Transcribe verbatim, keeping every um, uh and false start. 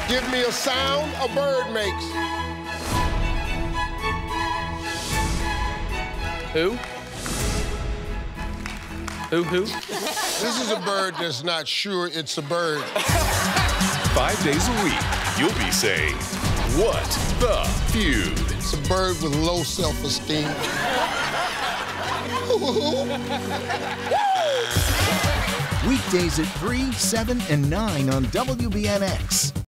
Give me a sound a bird makes. Who? Who, who? This is a bird that's not sure it's a bird. Five days a week, you'll be saying, what the feud? It's a bird with low self-esteem. Weekdays at three, seven, and nine on W B N X.